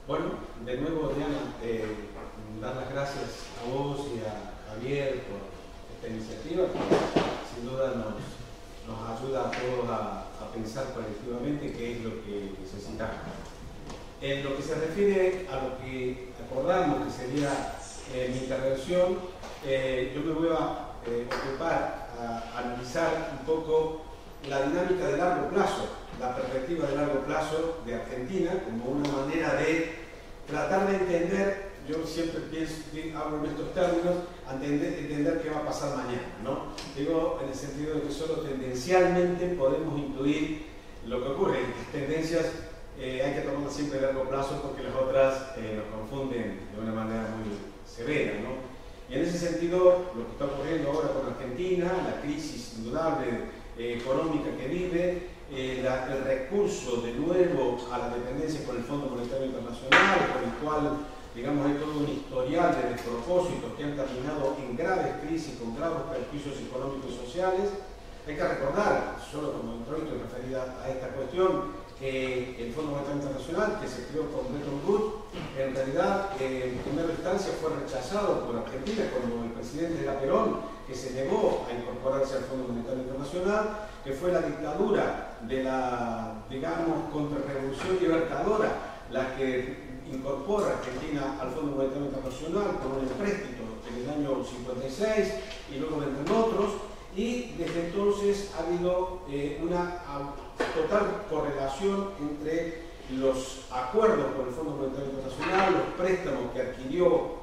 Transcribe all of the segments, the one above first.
Bueno, de nuevo, Diana, dar las gracias a vos y a Javier por esta iniciativa que sin duda nos ayuda a todos a pensar colectivamente qué es lo que necesitamos. En lo que se refiere a lo que acordamos que sería mi intervención, yo me voy a ocupar a analizar un poco la dinámica de largo plazo, la perspectiva de largo plazo de Argentina como una manera de tratar de entender, yo siempre hablo en estos términos, entender qué va a pasar mañana, ¿no? Digo en el sentido de que solo tendencialmente podemos intuir lo que ocurre. Las tendencias hay que tomarlas siempre de largo plazo porque las otras nos confunden de una manera muy severa, ¿no? Y en ese sentido, lo que está ocurriendo ahora con Argentina, la crisis indudable económica que vive, el recurso de nuevo a la dependencia con el Fondo Monetario Internacional, con el cual, digamos, hay todo un historial de despropósitos que han terminado en graves crisis, con graves perjuicios económicos y sociales. Hay que recordar, solo como introito referida a esta cuestión, que el Fondo Monetario Internacional, que se creó con Bretton Woods, en realidad en primera instancia fue rechazado por Argentina como el presidente de la Perón, que se negó a incorporarse al Fondo Monetario Internacional, que fue la dictadura de la, digamos, contrarrevolución libertadora la que incorpora a Argentina al Fondo Monetario Internacional con un empréstito en el año 56 y luego vendrán otros, y desde entonces ha habido una total correlación entre los acuerdos con el Fondo Monetario Internacional, los préstamos que adquirió,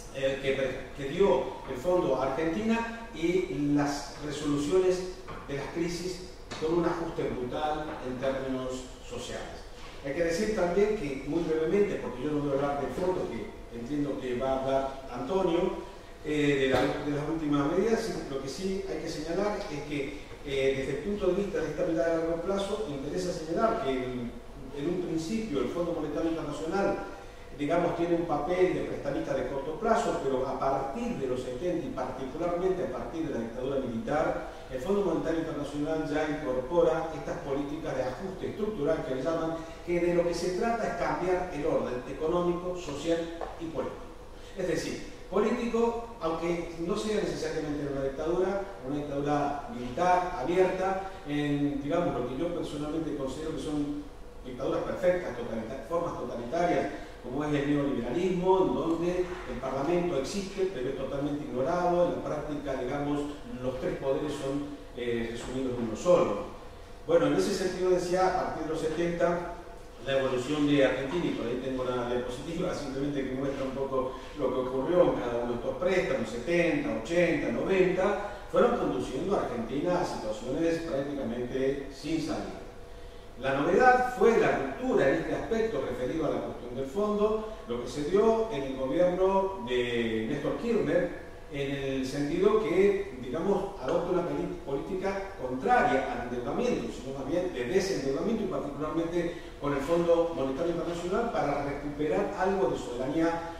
que dio el Fondo a Argentina y las resoluciones de las crisis con un ajuste brutal en términos sociales. Hay que decir también que, muy brevemente, porque yo no voy a hablar del fondo, que entiendo que va a hablar Antonio, de las últimas medidas, lo que sí hay que señalar es que desde el punto de vista de esta mirada de largo plazo, interesa señalar que en un principio el Fondo Monetario Internacional, digamos, tiene un papel de prestamista de corto plazo, pero a partir de los 70 y particularmente a partir de la dictadura militar, el Fondo Monetario Internacional ya incorpora estas políticas de ajuste estructural que le llaman, que de lo que se trata es cambiar el orden económico, social y político. Es decir, político, aunque no sea necesariamente una dictadura militar, abierta, en, digamos, lo que yo personalmente considero que son dictaduras perfectas, formas totalitarias, como es el neoliberalismo, en donde el Parlamento existe, pero es totalmente ignorado, en la práctica, digamos, los tres poderes son resumidos en uno solo. Bueno, en ese sentido decía, a partir de los 70, la evolución de Argentina, y por ahí tengo una diapositiva simplemente que muestra un poco lo que ocurrió en cada uno de estos préstamos, 70, 80, 90, fueron conduciendo a Argentina a situaciones prácticamente sin salida. La novedad fue la ruptura en este aspecto referido a la cuestión del fondo, lo que se dio en el gobierno de Néstor Kirchner, en el sentido que, digamos, adopta una política contraria al endeudamiento, sino más bien de desendeudamiento, y particularmente con el Fondo Monetario Internacional, para recuperar algo de soberanía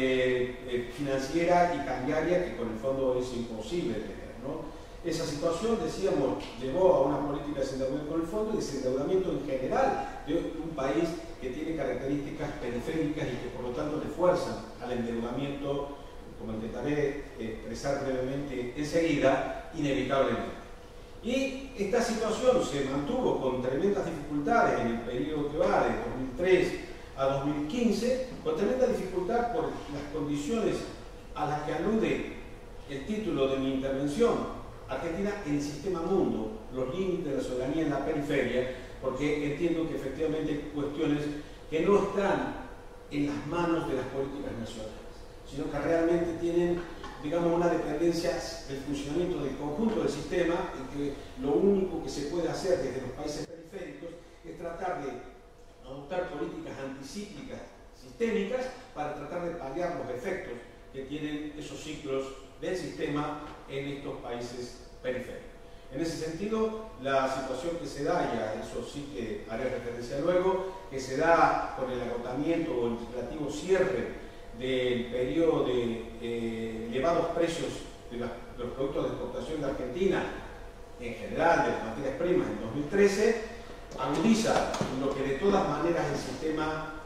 financiera y cambiaria que con el fondo es imposible tener, ¿no? Esa situación, decíamos, llevó a una política de desendeudamiento con el fondo y desendeudamiento en general de un país que tiene características periféricas y que por lo tanto refuerzan al endeudamiento, como intentaré expresar brevemente enseguida, inevitablemente. Y esta situación se mantuvo con tremendas dificultades en el periodo que va de 2003 a 2015, con tremenda dificultad por las condiciones a las que alude el título de mi intervención: Argentina en el sistema mundo, los límites de la soberanía en la periferia, porque entiendo que efectivamente hay cuestiones que no están en las manos de las políticas nacionales, sino que realmente tienen, digamos, una dependencia del funcionamiento del conjunto del sistema, y que lo único que se puede hacer desde los países periféricos es tratar de adoptar políticas anticíclicas sistémicas para tratar de paliar los efectos que tienen esos ciclos del sistema en estos países periféricos. En ese sentido, la situación que se da, y a eso sí que haré referencia luego, que se da con el agotamiento o el relativo cierre del periodo de elevados precios de los productos de exportación de Argentina, en general de las materias primas en 2013, agudiza lo que de todas maneras el sistema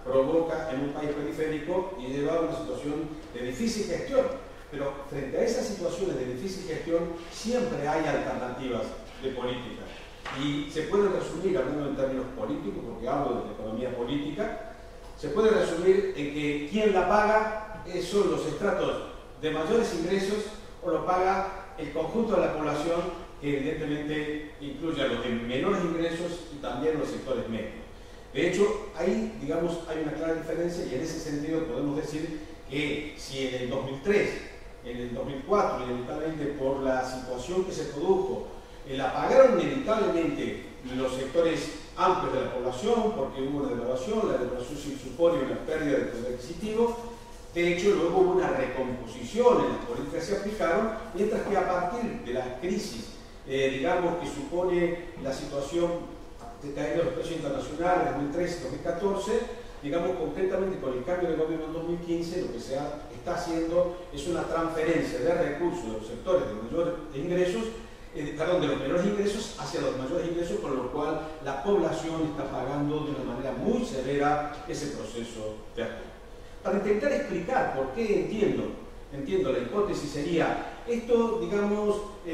provoca en un país periférico y lleva a una situación de difícil gestión. Pero frente a esas situaciones de difícil gestión siempre hay alternativas de política. Y se puede resumir, hablando en términos políticos, porque hablo de la economía política, se puede resumir en que quien la paga son los estratos de mayores ingresos o lo paga el conjunto de la población, que evidentemente incluye a los de menores ingresos y también los sectores medios. De hecho, ahí, digamos, hay una clara diferencia y en ese sentido podemos decir que si en el 2003, en el 2004, inevitablemente por la situación que se produjo, la pagaron inevitablemente los sectores amplios de la población, porque hubo una devaluación, la devaluación supone una pérdida de poder adquisitivo. De hecho, luego hubo una recomposición en las políticas que se aplicaron, mientras que a partir de la crisis, digamos, que supone la situación de caída de los precios internacionales 2013-2014, digamos, concretamente con el cambio de gobierno en 2015, lo que se está haciendo es una transferencia de recursos de los sectores de mayores ingresos, de los menores ingresos hacia los mayores ingresos, con lo cual la población está pagando de una manera muy severa ese proceso de ajuste. Para intentar explicar por qué entiendo la hipótesis sería, esto, digamos,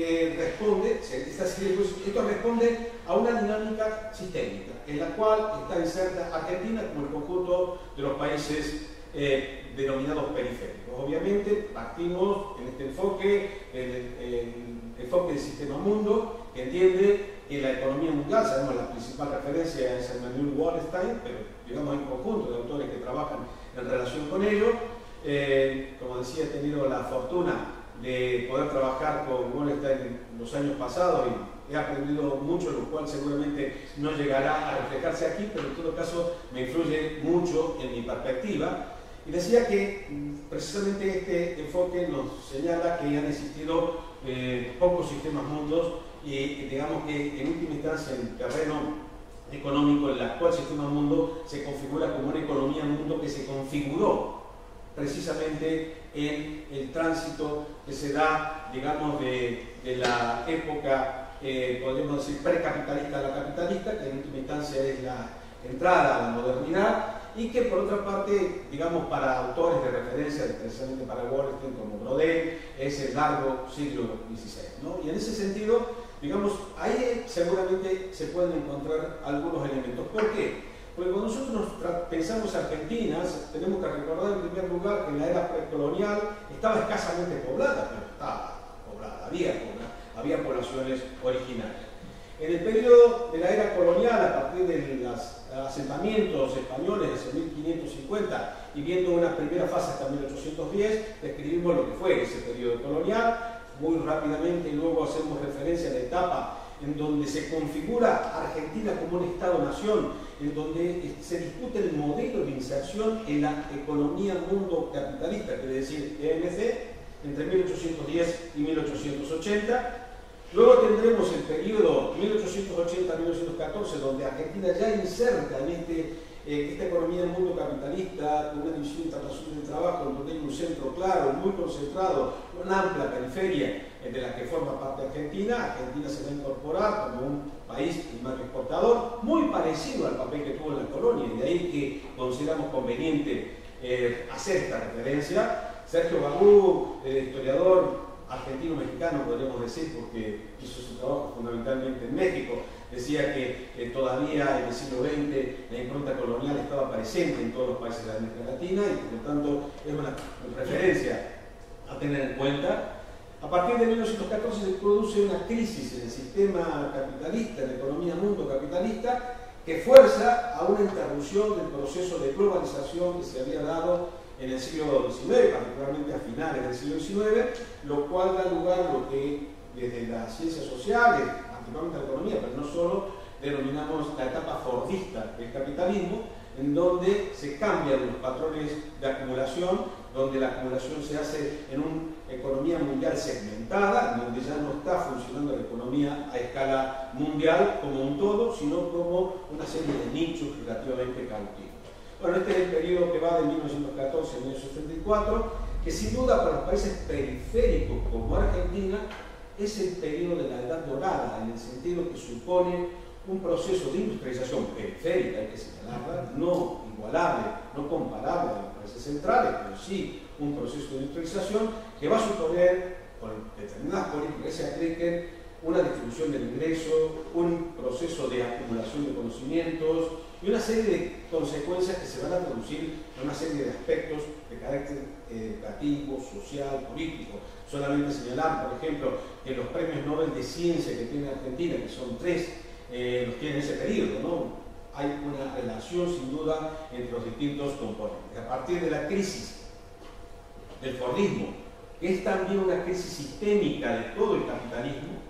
esto responde a una dinámica sistémica, en la cual está inserta Argentina como el conjunto de los países denominados periféricos. Obviamente partimos en este enfoque, el enfoque del sistema mundo, que entiende que la economía mundial, sabemos la principal referencia es Emmanuel Wallerstein, pero digamos hay un conjunto de autores que trabajan en relación con ello. Como decía, he tenido la fortuna de poder trabajar con Wallerstein en los años pasados y he aprendido mucho, lo cual seguramente no llegará a reflejarse aquí, pero en todo caso me influye mucho en mi perspectiva. Y decía que precisamente este enfoque nos señala que han existido pocos sistemas mundos y digamos que en última instancia en el terreno económico el actual sistema mundo se configura como una economía mundo que se configuró precisamente en el tránsito que se da, digamos, de la época, podríamos decir, precapitalista a la capitalista, que en última instancia es la entrada a la modernidad, y que por otra parte, digamos, para autores de referencia, precisamente para Wallerstein como Brodel, es el largo siglo XVI, ¿no? Y en ese sentido, digamos, ahí seguramente se pueden encontrar algunos elementos. ¿Por qué? Porque cuando nosotros pensamos Argentinas, tenemos que recordar en primer lugar que en la era precolonial estaba escasamente poblada, pero estaba poblada, había poblaciones originarias. En el periodo de la era colonial, a partir de los asentamientos españoles desde 1550 y viendo una primera fase hasta 1810, describimos lo que fue ese periodo colonial. Muy rápidamente luego hacemos referencia a la etapa en donde se configura Argentina como un Estado-nación, en donde se discute el modelo de inserción en la economía mundo capitalista, quiere decir EMC, entre 1810 y 1880. Luego tendremos el periodo 1880-1914, donde Argentina ya inserta en esta economía del mundo capitalista, con una división internacional del trabajo, donde hay un centro claro, muy concentrado, una amplia periferia de la que forma parte Argentina. Argentina se va a incorporar como un país primario exportador, muy parecido al papel que tuvo en la colonia, y de ahí que consideramos conveniente hacer esta referencia. Sergio Bagú, historiador argentino-mexicano, podríamos decir, porque hizo su trabajo fundamentalmente en México, decía que todavía en el siglo XX la impronta colonial estaba presente en todos los países de América Latina y por lo tanto es una referencia a tener en cuenta. A partir de 1914 se produce una crisis en el sistema capitalista, en la economía mundo capitalista, que fuerza a una interrupción del proceso de globalización que se había dado en el siglo XIX, particularmente a finales del siglo XIX, lo cual da lugar a lo que desde las ciencias sociales, particularmente la economía, pero no solo, denominamos la etapa fordista del capitalismo, en donde se cambian los patrones de acumulación, donde la acumulación se hace en una economía mundial segmentada, donde ya no está funcionando la economía a escala mundial como un todo, sino como una serie de nichos relativamente cautivos. Bueno, este es el periodo que va de 1914 a 1934, que sin duda para los países periféricos como Argentina es el periodo de la Edad Dorada, en el sentido que supone un proceso de industrialización periférica, hay que señalarla, no igualable, no comparable a los países centrales, pero sí un proceso de industrialización que va a suponer, por determinadas políticas que se apliquen, una distribución del ingreso, un proceso de acumulación de conocimientos y una serie de consecuencias que se van a producir en una serie de aspectos de carácter educativo, social, político. Solamente señalar, por ejemplo, que los premios Nobel de Ciencia que tiene Argentina, que son 3, los tiene en ese periodo, ¿no? Hay una relación sin duda entre los distintos componentes. A partir de la crisis del Fordismo, que es también una crisis sistémica de todo el capitalismo,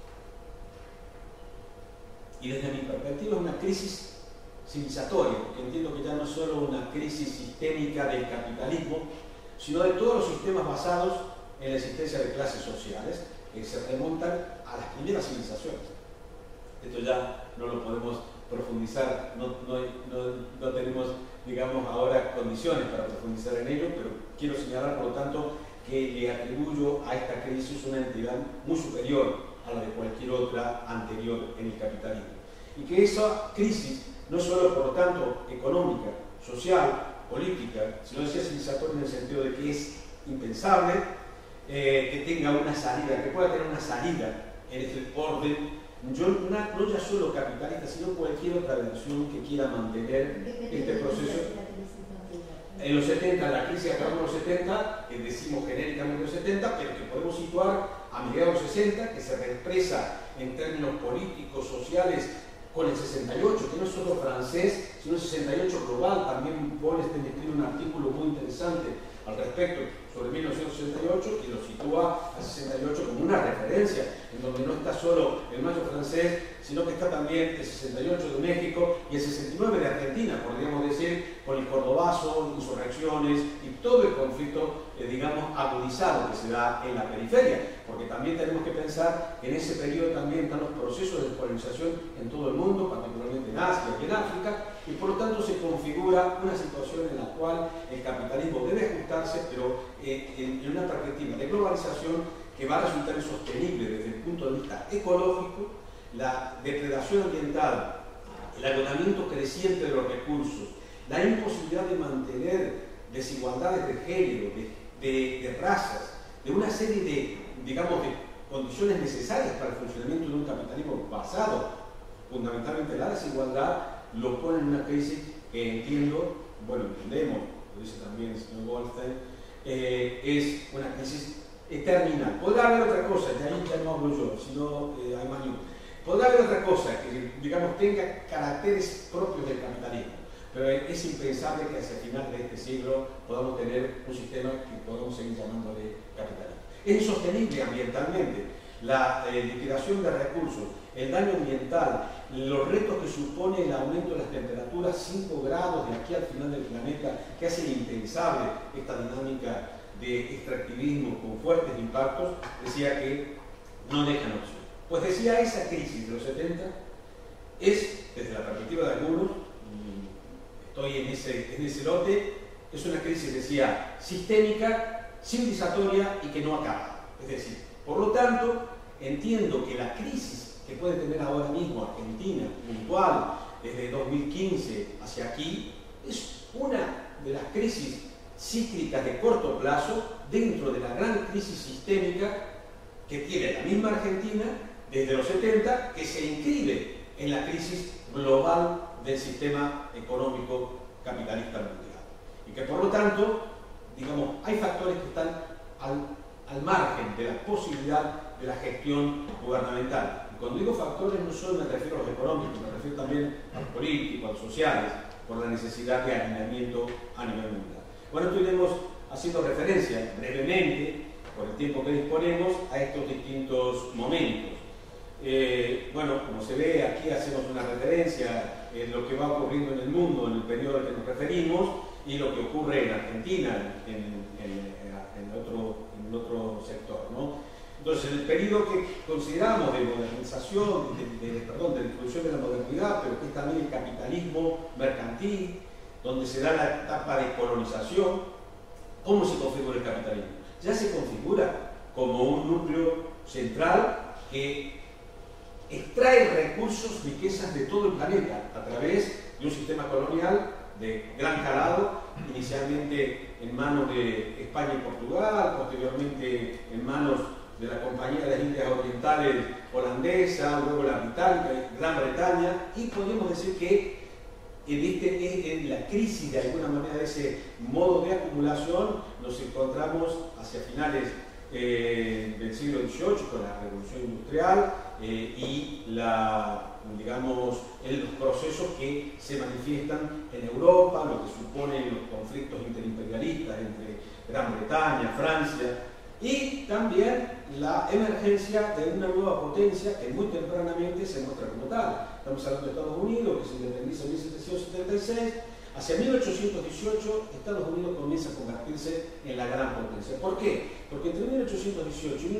y desde mi perspectiva es una crisis civilizatoria, porque entiendo que ya no es solo una crisis sistémica del capitalismo, sino de todos los sistemas basados en la existencia de clases sociales que se remontan a las primeras civilizaciones. Esto ya no lo podemos profundizar, no tenemos, digamos, ahora condiciones para profundizar en ello, pero quiero señalar, por lo tanto, que le atribuyo a esta crisis una entidad muy superior a la de cualquier otra anterior en el capitalismo. Y que esa crisis no solo, por lo tanto, económica, social, política, sino civilizatoria en el sentido de que es impensable que tenga una salida, que pueda tener una salida en este orden, no ya solo capitalista, sino cualquier otra versión que quiera mantener este proceso. En los 70, la crisis acabó en los 70, que decimos genéricamente los 70, pero que podemos situar a mediados de los 60, que se expresa en términos políticos, sociales, con el 68, que no es solo francés, sino el 68 global. También Wallerstein escribe un artículo muy interesante al respecto sobre 1968 y lo sitúa al 68 como una referencia, en donde no está solo el mayo francés, sino que está también el 68 de México y el 69 de Argentina, podríamos decir, con el cordobazo, insurrecciones y todo el conflicto, digamos, agudizado que se da en la periferia, porque también tenemos que pensar que en ese periodo también están los procesos de descolonización en todo el mundo, particularmente en Asia y en África, y por lo tanto se configura una situación en la cual el capitalismo debe ajustarse, pero en una perspectiva de globalización que va a resultar insostenible desde el punto de vista ecológico, la depredación ambiental, el agotamiento creciente de los recursos, la imposibilidad de mantener desigualdades de género, de razas, de una serie de, digamos, de condiciones necesarias para el funcionamiento de un capitalismo basado fundamentalmente en la desigualdad, lo pone en una crisis que entendemos, lo dice también el señor Goldstein, es una crisis terminal. Podrá haber otra cosa, de ahí ya no hablo yo, sino hay más luz. Podrá haber otra cosa que, digamos, tenga caracteres propios del capitalismo, pero es impensable que hacia el final de este siglo podamos tener un sistema que podamos seguir llamándole capitalismo. Es insostenible ambientalmente. La liquidación de recursos, el daño ambiental, los retos que supone el aumento de las temperaturas 5 grados de aquí al final del planeta, que hacen impensable esta dinámica de extractivismo con fuertes impactos, decía que no dejan opción. Pues decía, esa crisis de los 70 es, desde la perspectiva de algunos, estoy en ese lote, es una crisis, decía, sistémica, civilizatoria y que no acaba. Es decir, por lo tanto, entiendo que la crisis que puede tener ahora mismo Argentina, puntual, desde 2015 hacia aquí, es una de las crisis cíclicas de corto plazo dentro de la gran crisis sistémica que tiene la misma Argentina desde los 70, que se inscribe en la crisis global del sistema económico capitalista mundial. Y que por lo tanto, digamos, hay factores que están al margen de la posibilidad de la gestión gubernamental. Y cuando digo factores, no solo me refiero a los económicos, me refiero también a los políticos, a los sociales, por la necesidad de alineamiento a nivel mundial. Bueno, esto iremos haciendo referencia brevemente, por el tiempo que disponemos, a estos distintos momentos. Bueno, como se ve, aquí hacemos una referencia en lo que va ocurriendo en el mundo en el periodo al que nos referimos y lo que ocurre en Argentina, en otro sector, ¿no? Entonces, el periodo que consideramos de modernización, de introducción de la modernidad, pero que es también el capitalismo mercantil, donde se da la etapa de colonización, ¿cómo se configura el capitalismo? Ya se configura como un núcleo central que extrae recursos, riquezas de todo el planeta a través de un sistema colonial de gran calado, inicialmente en manos de España y Portugal, posteriormente en manos de la Compañía de las Indias Orientales holandesa, luego la británica, Gran Bretaña, y podemos decir que en la crisis de alguna manera de ese modo de acumulación nos encontramos hacia finales del siglo XVIII con la Revolución Industrial y digamos, en los procesos que se manifiestan en Europa, lo que suponen los conflictos interimperialistas entre Gran Bretaña, Francia, y también la emergencia de una nueva potencia que muy tempranamente se muestra como tal. Estamos hablando de Estados Unidos, que se independiza en 1776. Hacia 1818, Estados Unidos comienza a convertirse en la gran potencia. ¿Por qué? Porque entre 1818 y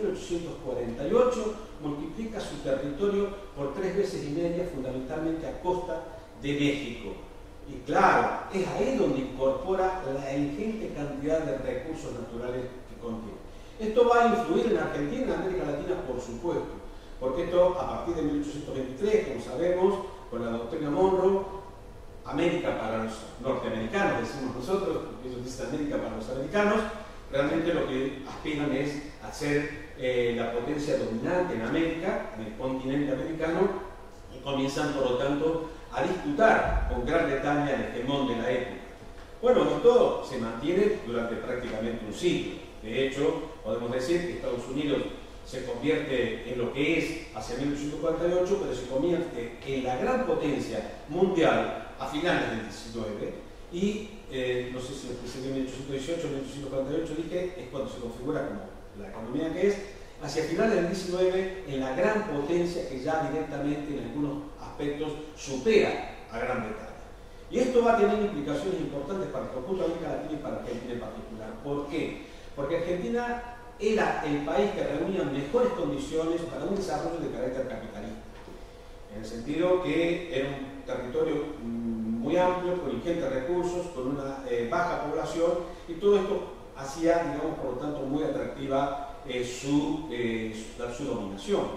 1848 multiplica su territorio por 3 veces y media, fundamentalmente a costa de México. Y claro, es ahí donde incorpora la ingente cantidad de recursos naturales que contiene. Esto va a influir en Argentina y en América Latina, por supuesto, porque esto, a partir de 1823, como sabemos, con la doctrina Monroe, América para los norteamericanos, decimos nosotros, porque ellos dicen América para los americanos, realmente lo que aspiran es a ser la potencia dominante en América, en el continente americano, y comienzan, por lo tanto, a disputar con Gran Bretaña el hegemón de la época. Bueno, esto se mantiene durante prácticamente un siglo. De hecho, podemos decir que Estados Unidos se convierte en lo que es hacia 1848, pero se convierte en la gran potencia mundial a finales del 19 y no sé si empecé en 1818 o 1848, dije, es cuando se configura como la economía que es, hacia finales del 19 en la gran potencia que ya directamente en algunos aspectos supera a Gran Bretaña. Y esto va a tener implicaciones importantes para el conjunto de América Latina y para Argentina en particular. ¿Por qué? Porque Argentina era el país que reunía mejores condiciones para un desarrollo de carácter capitalista, en el sentido que era un territorio muy amplio, con ingentes recursos, con una baja población, y todo esto hacía, digamos, por lo tanto, muy atractiva su dominación.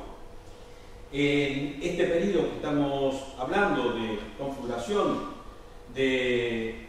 En este periodo que estamos hablando de configuración de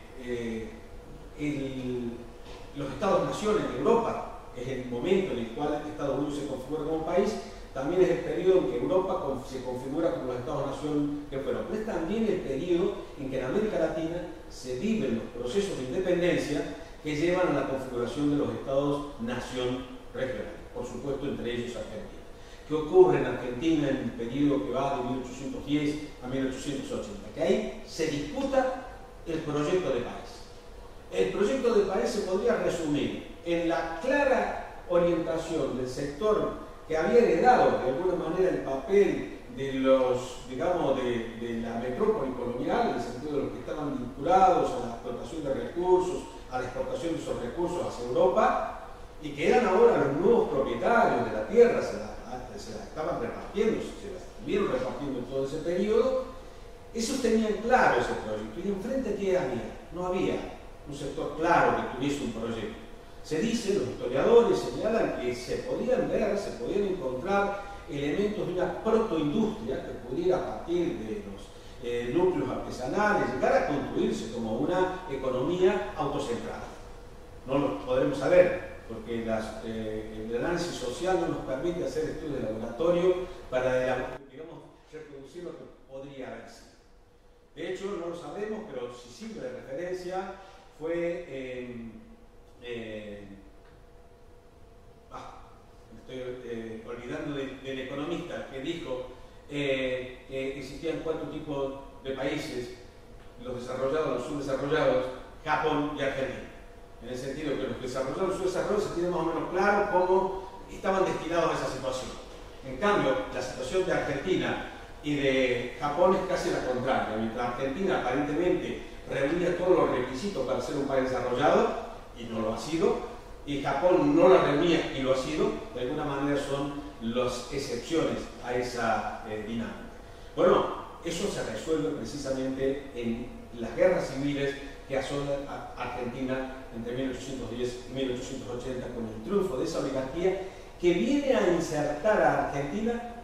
los Estados-naciones en Europa, que es el momento en el cual Estados Unidos se configura como país, también es el periodo en que Europa se configura como los Estados-nación que fueron. Pero es también el periodo en que en América Latina se viven los procesos de independencia que llevan a la configuración de los Estados-nación regionales, por supuesto entre ellos Argentina. ¿Qué ocurre en Argentina en el periodo que va de 1810 a 1880? Que ahí se disputa el proyecto de país. El proyecto de país se podría resumir en la clara orientación del sector que había heredado de alguna manera el papel de los, digamos, de la metrópoli colonial, en el sentido de los que estaban vinculados a la explotación de recursos, a la exportación de esos recursos hacia Europa, y que eran ahora los nuevos propietarios de la tierra, se la estaban repartiendo, se la estuvieron repartiendo en todo ese periodo. Esos tenían claro ese proyecto, y enfrente ¿qué había? No había un sector claro que tuviese un proyecto. Se dice, los historiadores señalan que se podían ver, se podían encontrar elementos de una protoindustria que pudiera a partir de los núcleos artesanales llegar a construirse como una economía autocentrada. No lo podremos saber porque el análisis social no nos permite hacer estudios de laboratorio para, digamos, reproducir lo que podría haber sido. De hecho, no lo sabemos, pero si sirve de referencia, fue me estoy olvidando del economista que dijo que existían 4 tipos de países, los desarrollados, los subdesarrollados, Japón y Argentina. En el sentido que los desarrollados y los subdesarrollados se tiene más o menos claro cómo estaban destinados a esa situación. En cambio, la situación de Argentina y de Japón es casi la contraria. Mientras Argentina aparentemente reunía todos los requisitos para ser un país desarrollado, y no lo ha sido, y Japón no la reunía y lo ha sido, de alguna manera son las excepciones a esa dinámica. Bueno, eso se resuelve precisamente en las guerras civiles que asolan a Argentina entre 1810 y 1880 con el triunfo de esa oligarquía que viene a insertar a Argentina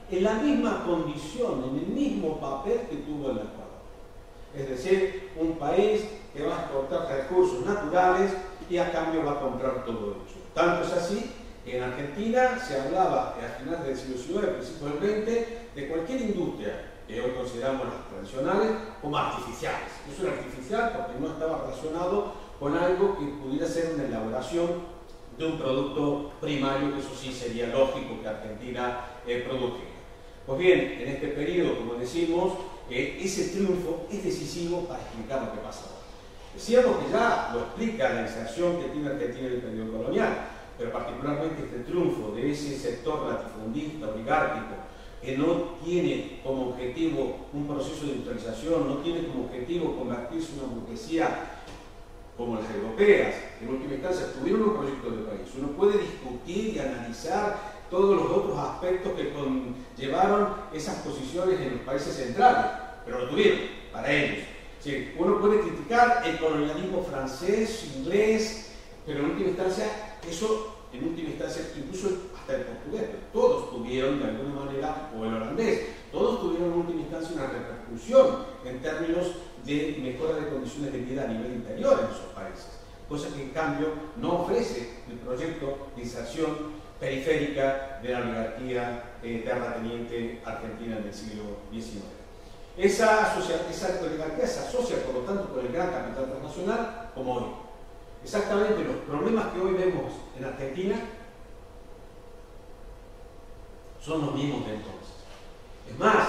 en la misma condición, en el mismo papel que tuvo el Ecuador. Es decir, un país que va a exportar recursos naturales y a cambio va a comprar todo ello. Tanto es así que en Argentina se hablaba a finales del siglo XIX, principios del XX, de cualquier industria que hoy consideramos las tradicionales como artificiales. Eso era artificial porque no estaba relacionado con algo que pudiera ser una elaboración de un producto primario, que eso sí sería lógico que Argentina produjera. Pues bien, en este periodo, como decimos, ese triunfo es decisivo para explicar lo que pasa ahora. Decíamos que ya lo explica la inserción que tiene Argentina en el periodo colonial, pero particularmente este triunfo de ese sector latifundista, oligárquico, que no tiene como objetivo un proceso de industrialización, no tiene como objetivo convertirse en una burguesía como las europeas, en última instancia tuvieron un proyecto de país. Uno puede discutir y analizar todos los otros aspectos que conllevaron esas posiciones en los países centrales, pero lo tuvieron, para ellos. Sí, uno puede criticar el colonialismo francés, inglés, pero en última instancia, eso, en última instancia, incluso hasta el portugués, pero todos tuvieron de alguna manera, o el holandés, todos tuvieron en última instancia una repercusión en términos de mejora de condiciones de vida a nivel interior en esos países, cosa que en cambio no ofrece el proyecto de inserción periférica de la oligarquía terrateniente argentina en el siglo XIX. Esa oligarquía se asocia, por lo tanto, con el gran capital transnacional como hoy. Exactamente los problemas que hoy vemos en Argentina son los mismos de entonces. Es más,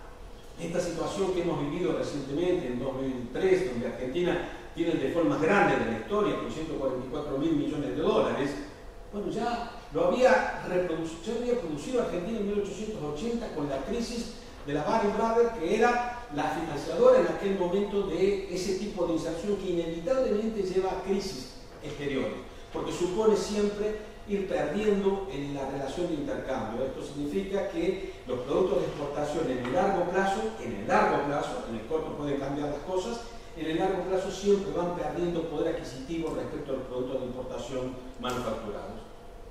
esta situación que hemos vivido recientemente, en 2003, donde Argentina tiene el default más grande de la historia, con 144.000 millones de dólares, bueno, ya lo había producido Argentina en 1880 con la crisis de la Baring Brothers, que era la financiadora en aquel momento de ese tipo de inserción que inevitablemente lleva a crisis exteriores, porque supone siempre ir perdiendo en la relación de intercambio. Esto significa que los productos de exportación en el largo plazo, en el corto pueden cambiar las cosas, en el largo plazo siempre van perdiendo poder adquisitivo respecto a los productos de importación manufacturados.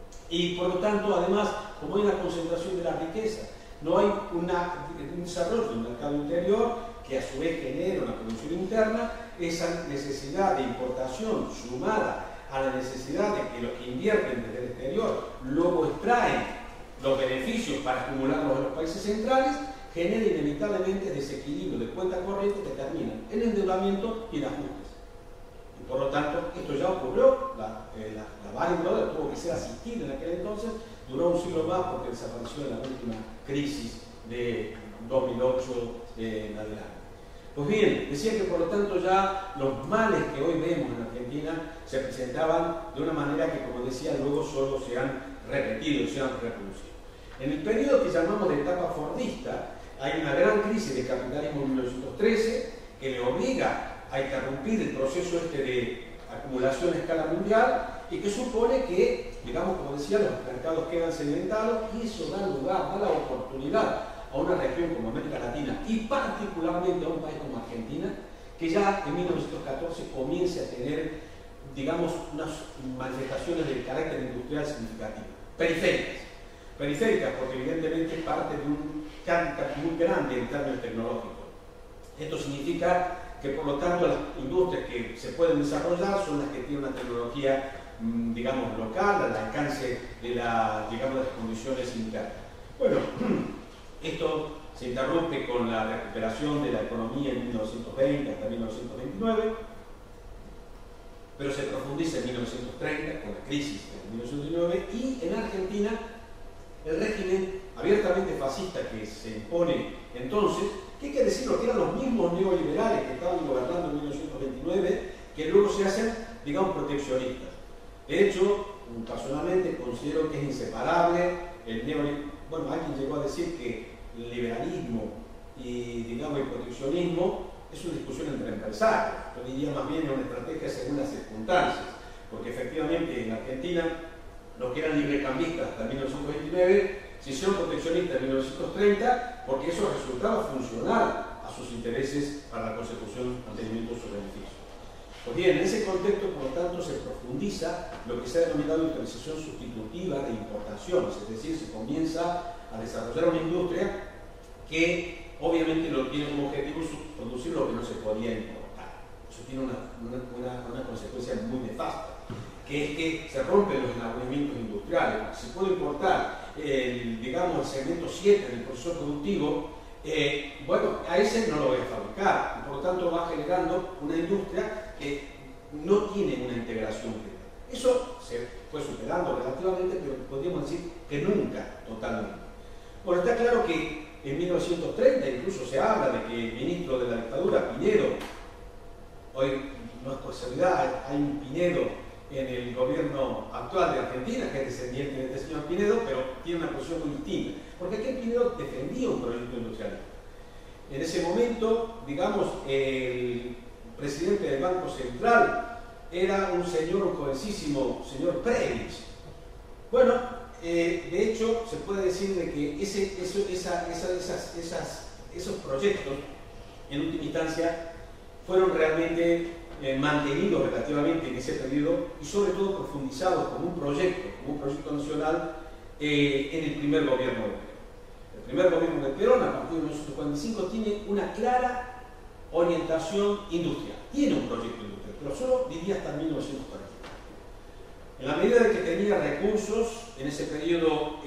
Y por lo tanto, además, como hay una concentración de la riqueza, no hay un desarrollo del mercado interior que a su vez genera una producción interna, esa necesidad de importación sumada a la necesidad de que los que invierten desde el exterior luego extraen los beneficios para acumularlos en los países centrales, genera inevitablemente desequilibrio de cuenta corriente que terminan en endeudamiento y en ajustes. Y por lo tanto, esto ya ocurrió, la Baring Brothers tuvo que ser asistida en aquel entonces, duró un siglo más porque desapareció en la última crisis de 2008 en adelante. Pues bien, decía que por lo tanto ya los males que hoy vemos en Argentina se presentaban de una manera que, como decía, luego solo se han repetido, se han reproducido. En el periodo que llamamos de etapa fordista, hay una gran crisis de capitalismo en 1913 que le obliga a interrumpir el proceso de acumulación a escala mundial y que supone que, digamos, como decía, los mercados quedan sedentados y eso da lugar, da la oportunidad a una región como América Latina y particularmente a un país como Argentina, que ya en 1914 comience a tener, digamos, unas manifestaciones de carácter industrial significativo. Periféricas porque evidentemente parte de un hándicap muy grande en términos tecnológicos. Esto significa que por lo tanto las industrias que se pueden desarrollar son las que tienen una tecnología, digamos, local, al alcance de, de las condiciones internas. Bueno, esto se interrumpe con la recuperación de la economía en 1920 hasta 1929, pero se profundiza en 1930 con la crisis de 1929 y en Argentina el régimen abiertamente fascista que se impone entonces, que hay que decirlo que eran los mismos neoliberales que estaban gobernando en 1929, que luego se hacen, digamos, proteccionistas. De hecho, personalmente considero que es inseparable el neoliberalismo. Bueno, alguien llegó a decir que el liberalismo y, digamos, el proteccionismo es una discusión entre empresarios. Yo diría más bien una estrategia según las circunstancias, porque efectivamente en Argentina los que eran librecambistas hasta 1929 se hicieron proteccionistas en 1930 porque eso resultaba funcional a sus intereses para la consecución, mantenimiento de sus beneficios. Pues bien, en ese contexto, por lo tanto, se profundiza lo que se ha denominado industrialización sustitutiva de importaciones, es decir, se comienza a desarrollar una industria que obviamente lo tiene como objetivo producir lo que no se podía importar. Eso tiene una consecuencia muy nefasta, que es que se rompen los enabolamientos industriales. Si puedo importar, digamos, el segmento 7 del proceso productivo, bueno, a ese no lo voy a fabricar, y por lo tanto va generando una industria que no tiene una integración plena. Eso se fue superando relativamente, pero podríamos decir que nunca totalmente. Bueno, está claro que en 1930 incluso se habla de que el ministro de la dictadura, Pinedo, hoy no es casualidad, hay un Pinedo en el gobierno actual de Argentina, que es descendiente de este señor Pinedo, pero tiene una posición muy distinta, porque aquel Pinedo defendía un proyecto industrial. En ese momento, digamos, el presidente del Banco Central era un jovencísimo señor Prebisch. Bueno, de hecho, se puede decir de que esos proyectos, en última instancia, fueron realmente mantenidos relativamente en ese periodo y sobre todo profundizados como un proyecto nacional en el primer gobierno de Perón. El primer gobierno de Perón, a partir de 1945, tiene una clara orientación industrial. Tiene un proyecto industrial, pero solo vivía hasta 1940. En la medida de que tenía recursos, en ese periodo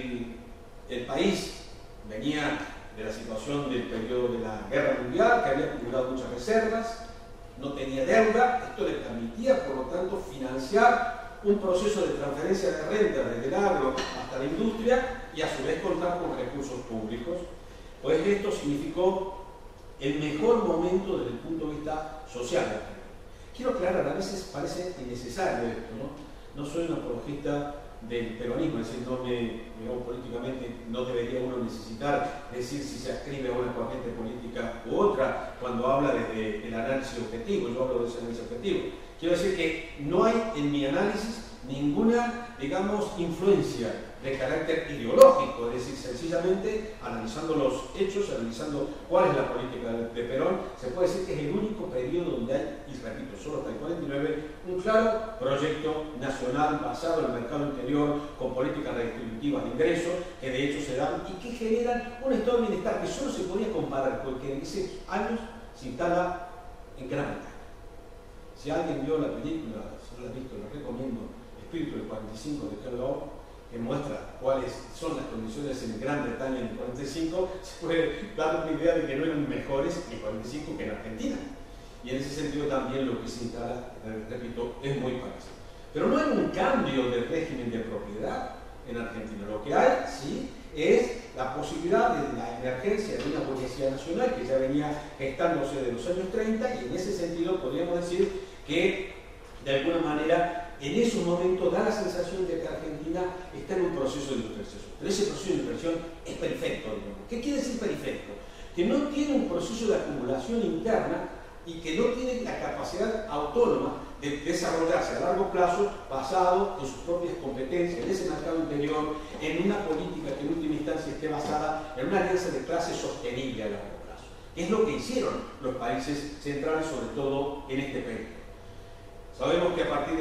el país venía de la situación del periodo de la Guerra Mundial, que había acumulado muchas reservas, no tenía deuda, esto le permitía, por lo tanto, financiar un proceso de transferencia de renta desde el agro hasta la industria y a su vez contar con recursos públicos. Pues esto significó el mejor momento desde el punto de vista social. Quiero aclarar, a veces parece innecesario esto, ¿no? No soy un apologista del peronismo, es decir, políticamente no debería uno necesitar decir si se ascribe a una corriente política u otra cuando habla desde el análisis objetivo. Yo hablo de ese análisis objetivo. Quiero decir que no hay en mi análisis ninguna, digamos, influencia de carácter ideológico, es decir, sencillamente analizando los hechos, analizando cuál es la política de Perón, se puede decir que es el único periodo donde hay, y repito, solo hasta el 49, un claro proyecto nacional basado en el mercado interior, con políticas redistributivas de ingresos, que de hecho se dan y que generan un estado de bienestar que solo se podía comparar con el que en esos años se instala en Gran Bretaña. Si alguien vio la película, si no la ha visto, la recomiendo, Espíritu del 45 de Ken Loach, que muestra cuáles son las condiciones en Gran Bretaña en el 45, se puede dar una idea de que no eran mejores en el 45 que en Argentina. Y en ese sentido también lo que se instala, repito, es muy parecido. Pero no hay un cambio del régimen de propiedad en Argentina. Lo que hay, sí, es la posibilidad de la emergencia de una burguesía nacional que ya venía gestándose de los años 30, y en ese sentido podríamos decir que, de alguna manera, en esos momentos da la sensación de que Argentina está en un proceso de industrialización. Pero ese proceso de industrialización es periférico, digamos. ¿Qué quiere decir periférico? Que no tiene un proceso de acumulación interna y que no tiene la capacidad autónoma de desarrollarse a largo plazo basado en sus propias competencias, en ese mercado interior, en una política que en última instancia esté basada en una alianza de clases sostenible a largo plazo. Es lo que hicieron los países centrales, sobre todo en este periodo. Sabemos que a partir de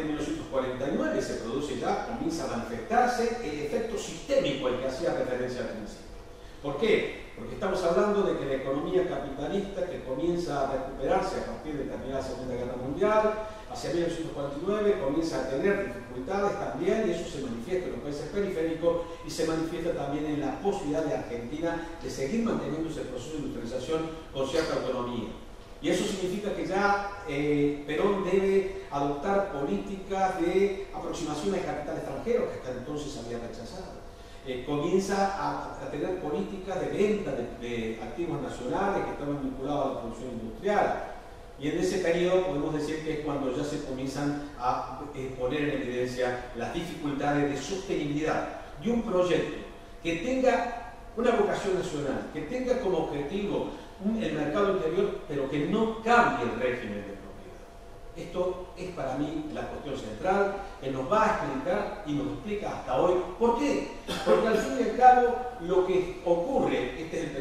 1949 se produce ya, comienza a manifestarse el efecto sistémico al que hacía referencia al principio. ¿Por qué? Porque estamos hablando de que la economía capitalista, que comienza a recuperarse a partir de terminar la Segunda Guerra Mundial, hacia 1949 comienza a tener dificultades también, y eso se manifiesta en los países periféricos y se manifiesta también en la posibilidad de Argentina de seguir manteniendo ese proceso de industrialización con cierta autonomía. Y eso significa que ya Perón debe adoptar políticas de aproximación al capital extranjero, que hasta entonces había rechazado. Comienza a tener políticas de venta de activos nacionales que estaban vinculados a la producción industrial. Y en ese periodo podemos decir que es cuando ya se comienzan a poner en evidencia las dificultades de sostenibilidad de un proyecto que tenga una vocación nacional, que tenga como objetivo el mercado interior, pero que no cambie el régimen de propiedad. Esto es para mí la cuestión central, que nos va a explicar y nos explica hasta hoy. ¿Por qué? Porque al fin y al cabo lo que ocurre, este es el periodo ya sí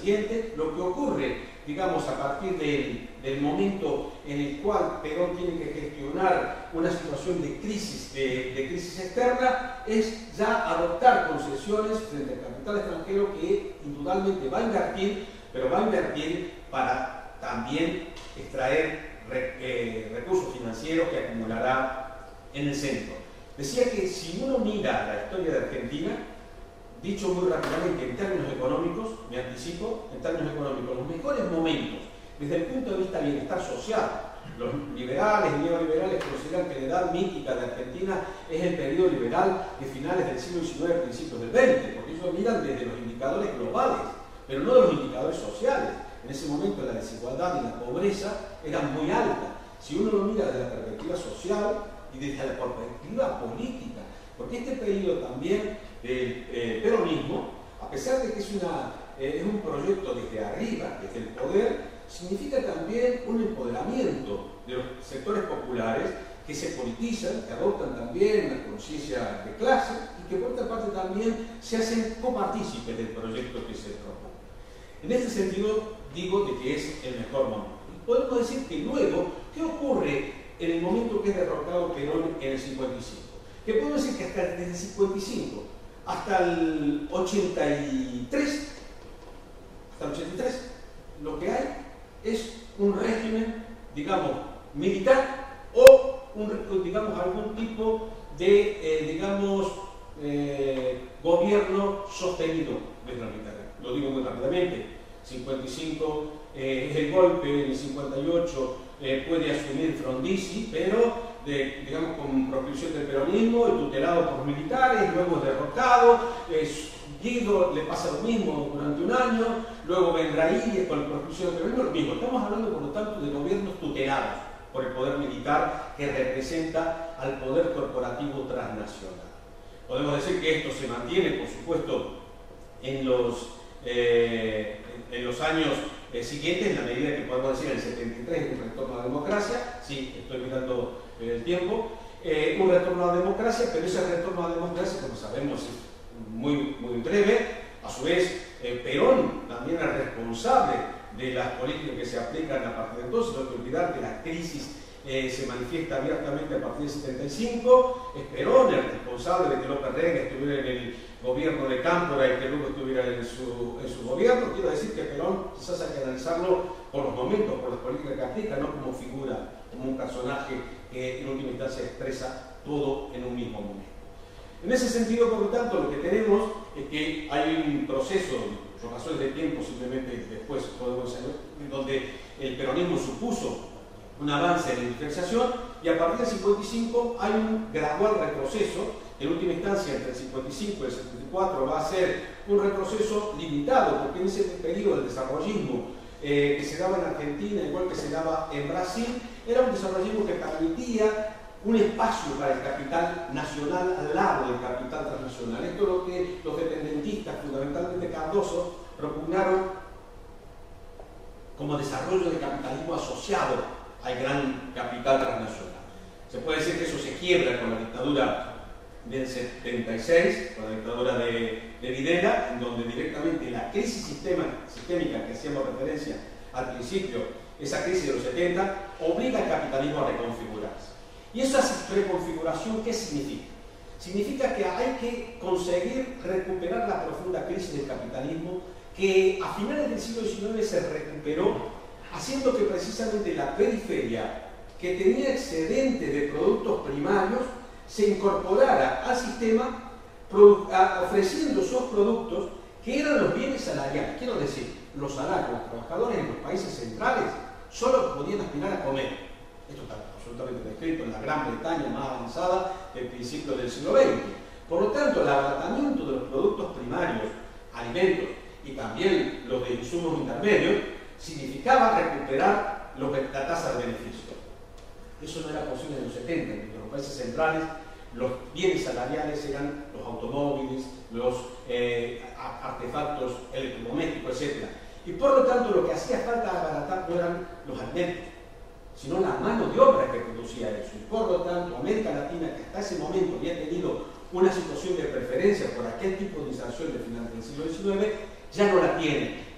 siguiente, lo que ocurre, digamos, a partir del momento en el cual Perón tiene que gestionar una situación de crisis externa, es ya adoptar concesiones frente al capital extranjero que indudablemente va a invertir, pero va a invertir para también extraer recursos financieros que acumulará en el centro. Decía que si uno mira la historia de Argentina, dicho muy rápidamente en términos económicos, me anticipo, en términos económicos, los mejores momentos desde el punto de vista de bienestar social, los liberales y neoliberales consideran que la edad mítica de Argentina es el periodo liberal de finales del siglo XIX, principios del XX, porque ellos miran desde los indicadores globales, pero no de los indicadores sociales. En ese momento la desigualdad y la pobreza eran muy altas. Si uno lo mira desde la perspectiva social y desde la perspectiva política, porque este periodo también del peronismo, a pesar de que es un proyecto desde arriba, desde el poder, significa también un empoderamiento de los sectores populares que se politizan, que adoptan también una conciencia de clase y que por otra parte también se hacen copartícipes del proyecto que se propone. En este sentido, digo de que es el mejor momento. Y podemos decir que luego, ¿qué ocurre en el momento que es derrocado Perón en el 55? Que podemos decir que desde el 55 hasta el 83, lo que hay es un régimen, digamos, militar o digamos, algún tipo de, gobierno sostenido desde la militar. Lo digo muy rápidamente. 55 es el golpe, en el 58 puede asumir Frondizi, pero digamos con proscripción del peronismo y tutelado por los militares, luego es derrocado. Guido le pasa lo mismo durante un año, luego vendrá Iria con la proscripción del peronismo, lo mismo. Estamos hablando, por lo tanto, de gobiernos tutelados por el poder militar que representa al poder corporativo transnacional. Podemos decir que esto se mantiene, por supuesto, en los años siguientes, en la medida que podemos decir en el 73 un retorno a la democracia. Sí, estoy mirando el tiempo, un retorno a la democracia, pero ese retorno a la democracia, como sabemos, es muy breve. A su vez, Perón también es responsable de las políticas que se aplican a partir de entonces. No hay que olvidar que la crisis se manifiesta abiertamente a partir del 75. Es Perón el responsable de que López Rega estuviera en el gobierno de Cámpora y que luego estuviera en su gobierno. Quiero decir que Perón quizás hay que analizarlo por los momentos, por las políticas que aplica, no como figura, como un personaje que en última instancia expresa todo en un mismo momento. En ese sentido, por lo tanto, lo que tenemos es que hay un proceso, por razones de tiempo, simplemente después podemos saber, donde el peronismo supuso un avance en la industrialización, y a partir del 55 hay un gradual retroceso. En última instancia, entre el 55 y el 74 va a ser un retroceso limitado, porque en ese periodo del desarrollismo que se daba en Argentina, igual que se daba en Brasil, era un desarrollismo que permitía un espacio para el capital nacional al lado del capital transnacional. Esto es lo que los dependentistas, fundamentalmente Cardoso, propugnaron como desarrollo del capitalismo asociado al gran capital transnacional. Se puede decir que eso se quiebra con la dictadura del 76, con la dictadura de Videla, en donde directamente la crisis sistémica que hacíamos referencia al principio, esa crisis de los 70, obliga al capitalismo a reconfigurarse. ¿Y esa reconfiguración qué significa? Significa que hay que conseguir recuperar la profunda crisis del capitalismo que a finales del siglo XIX se recuperó, haciendo que precisamente la periferia, que tenía excedentes de productos primarios, se incorporara al sistema ofreciendo esos productos que eran los bienes salariales. Quiero decir, los salarios, los trabajadores en los países centrales solo podían aspirar a comer. Esto está absolutamente descrito en la Gran Bretaña más avanzada del principio del siglo XX. Por lo tanto, el abaratamiento de los productos primarios, alimentos y también los de insumos intermedios, significaba recuperar la tasa de beneficio. Eso no era posible en los 70, en los países centrales los bienes salariales eran los automóviles, los artefactos electrodomésticos, etc. Y por lo tanto lo que hacía falta abaratar no eran los alimentos, sino la mano de obra que producía eso. Y por lo tanto América Latina, que hasta ese momento había tenido una situación de preferencia por aquel tipo de inserción de finales del siglo XIX, ya no la tiene.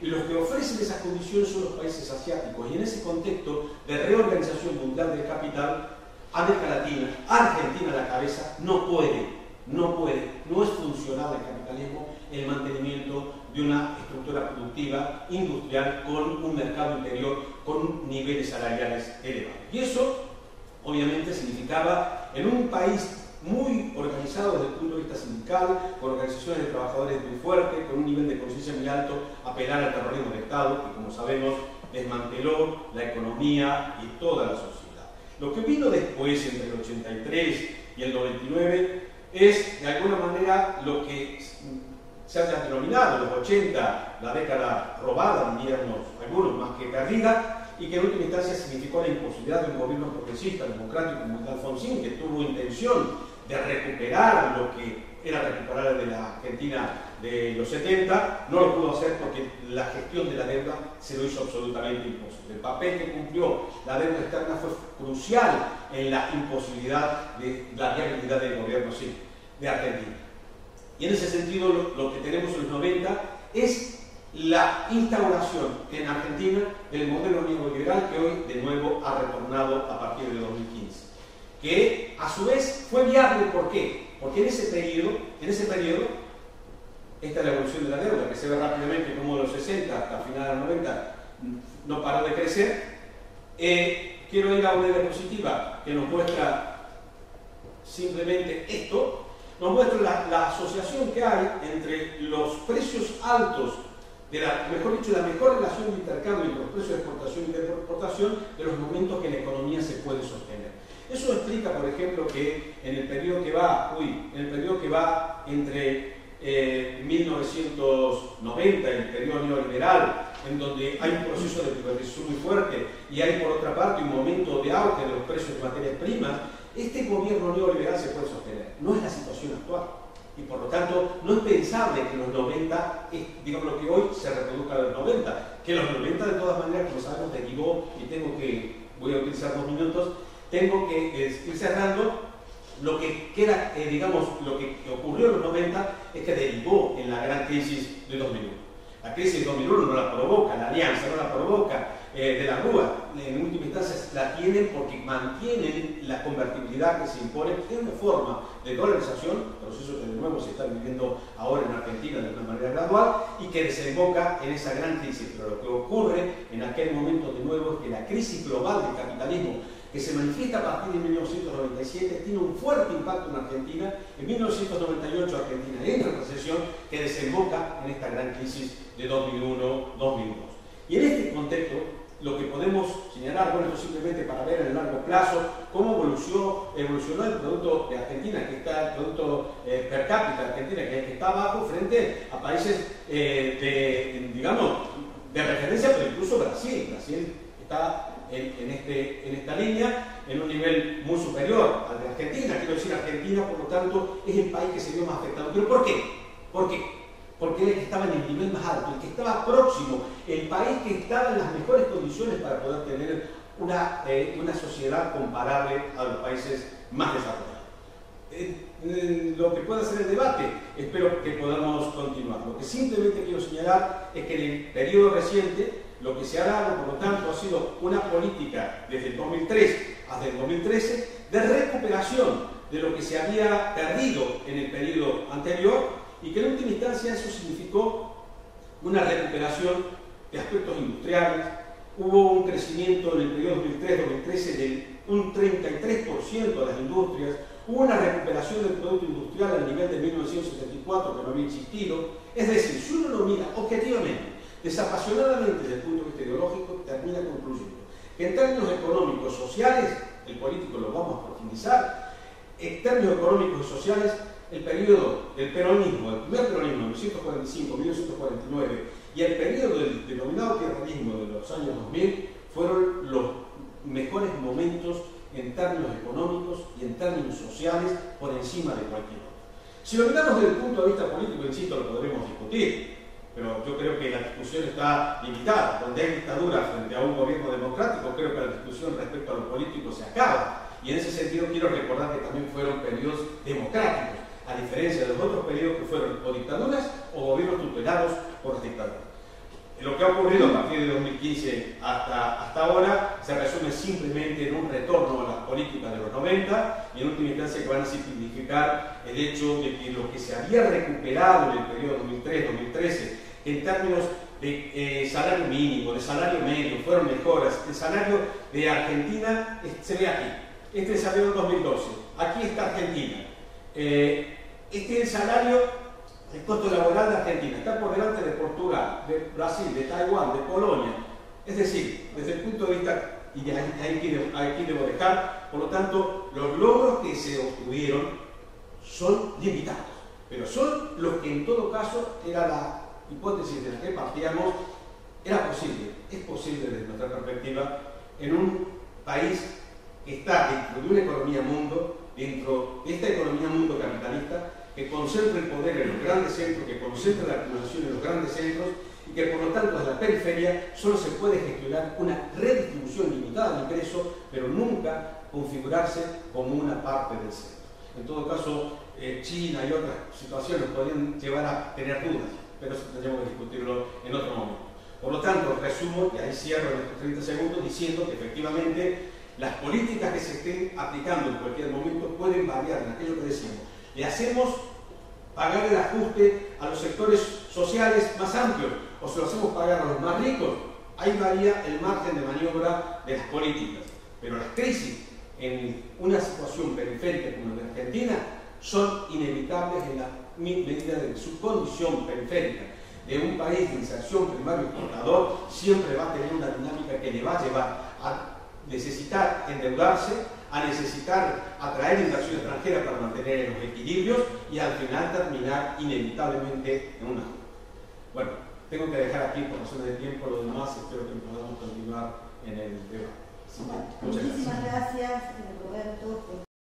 Y los que ofrecen esas condiciones son los países asiáticos. Y en ese contexto de reorganización mundial del capital, América Latina, Argentina a la cabeza, no es funcional el capitalismo el mantenimiento de una estructura productiva industrial con un mercado interior con niveles salariales elevados. Y eso, obviamente, significaba en un país muy organizado desde el punto de vista sindical, con organizaciones de trabajadores muy fuertes, con un nivel de conciencia muy alto, apelar al terrorismo del Estado, que como sabemos desmanteló la economía y toda la sociedad. Lo que vino después, entre el 83 y el 99, es de alguna manera lo que se ha denominado los 80, la década robada, diríamos algunos más que perdida, y que en última instancia significó la imposibilidad de un gobierno progresista, democrático como el de Alfonsín, que tuvo intención de recuperar lo que era recuperar de la Argentina de los 70, no lo pudo hacer porque la gestión de la deuda se lo hizo absolutamente imposible. El papel que cumplió la deuda externa fue crucial en la imposibilidad de la viabilidad del gobierno de Argentina. Y en ese sentido lo que tenemos en los 90 es la instauración en Argentina del modelo neoliberal que hoy de nuevo ha retornado a partir de 2015. Que a su vez fue viable, ¿por qué? Porque en ese periodo, esta es la evolución de la deuda, que se ve rápidamente como de los 60 hasta final de los 90 no paró de crecer. Quiero ir a una diapositiva que nos muestra simplemente esto, nos muestra la asociación que hay entre los precios altos, mejor dicho, la mejor relación de intercambio entre los precios de exportación y de exportación de los momentos que la economía se puede sostener. Eso explica, por ejemplo, que en el periodo que va entre 1990, el periodo neoliberal, en donde hay un proceso de privatización muy fuerte y hay por otra parte un momento de auge de los precios de materias primas, este gobierno neoliberal se puede sostener. No es la situación actual. Y por lo tanto, no es pensable que los 90, digamos lo que hoy se reproduzca en los 90, que los 90 de todas maneras, como sabemos, derivó, y voy a utilizar 2 minutos, tengo que ir cerrando. Lo que queda, lo que ocurrió en los 90 es que derivó en la gran crisis de 2001. La crisis de 2001 no la provoca la Alianza, no la provoca de la Rúa. En última instancia la tienen porque mantienen la convertibilidad que se impone en una forma de dolarización, proceso que de nuevo se está viviendo ahora en Argentina de una manera gradual y que desemboca en esa gran crisis. Pero lo que ocurre en aquel momento de nuevo es que la crisis global del capitalismo que se manifiesta a partir de 1997, tiene un fuerte impacto en Argentina. En 1998 Argentina entra en recesión que desemboca en esta gran crisis de 2001-2002. Y en este contexto, lo que podemos señalar, bueno, esto simplemente para ver en el largo plazo cómo evolucionó el producto de Argentina, que está el producto per cápita de Argentina, que está abajo frente a países de referencia, pero incluso Brasil. Brasil está en esta línea, en un nivel muy superior al de Argentina. Quiero decir, Argentina, por lo tanto, es el país que se vio más afectado. ¿Pero por qué? Porque era el que estaba en el nivel más alto, el que estaba próximo, el país que estaba en las mejores condiciones para poder tener una sociedad comparable a los países más desarrollados. Lo que pueda ser el debate, espero que podamos continuar. Lo que simplemente quiero señalar es que en el periodo reciente, lo que se ha dado, por lo tanto, ha sido una política desde el 2003 hasta el 2013 de recuperación de lo que se había perdido en el periodo anterior y que en última instancia eso significó una recuperación de aspectos industriales. Hubo un crecimiento en el periodo 2003-2013 de un 33% de las industrias. Hubo una recuperación del producto industrial al nivel de 1974 que no había existido. Es decir, si uno lo mira objetivamente, desapasionadamente desde el punto de vista ideológico, termina concluyendo que en términos económicos, sociales, el político lo vamos a profundizar, en términos económicos y sociales, el periodo del peronismo, el primer peronismo, 1945-1949, y el periodo del denominado kirchnerismo de los años 2000, fueron los mejores momentos en términos económicos y en términos sociales por encima de cualquier otro. Si lo miramos desde el punto de vista político, insisto, lo podremos discutir, pero yo creo que la discusión está limitada. Donde hay dictadura frente a un gobierno democrático, creo que la discusión respecto a lo político se acaba. Y en ese sentido quiero recordar que también fueron periodos democráticos, a diferencia de los otros periodos que fueron o dictaduras o gobiernos tutelados por las dictaduras. lo que ha ocurrido a partir de 2015 hasta ahora se resume simplemente en un retorno a las políticas de los 90 y en última instancia que van a significar el hecho de que lo que se había recuperado en el periodo 2003-2013 en términos de salario mínimo, de salario medio, fueron mejoras. El salario de Argentina se ve aquí. Este es el salario del 2012. Aquí está Argentina. Este es el salario, el costo laboral de Argentina. Está por delante de Portugal, de Brasil, de Taiwán, de Polonia. Es decir, desde el punto de vista, y aquí debo dejar, por lo tanto, los logros que se obtuvieron son limitados. Pero son los que en todo caso era la hipótesis de la que partíamos, era posible, es posible desde nuestra perspectiva, en un país que está dentro de una economía mundo, dentro de esta economía mundo capitalista, que concentra el poder en los grandes centros, que concentra la acumulación en los grandes centros y que por lo tanto desde la periferia solo se puede gestionar una redistribución limitada del ingreso, pero nunca configurarse como una parte del centro. En todo caso, China y otras situaciones podrían llevar a tener dudas, pero eso tendríamos que discutirlo en otro momento. Por lo tanto, resumo, y ahí cierro en estos 30 segundos, diciendo que efectivamente las políticas que se estén aplicando en cualquier momento pueden variar en aquello que decimos. Le hacemos pagar el ajuste a los sectores sociales más amplios, o se lo hacemos pagar a los más ricos. Ahí varía el margen de maniobra de las políticas. Pero las crisis en una situación periférica como la de Argentina son inevitables en la medida de su condición periférica. De un país de inserción primario exportador siempre va a tener una dinámica que le va a llevar a necesitar endeudarse, a necesitar atraer inversión extranjera para mantener los equilibrios y al final terminar inevitablemente en una. Bueno, tengo que dejar aquí por razones de tiempo, lo demás espero que podamos continuar en el debate. Muchas gracias. Muchísimas gracias, Roberto.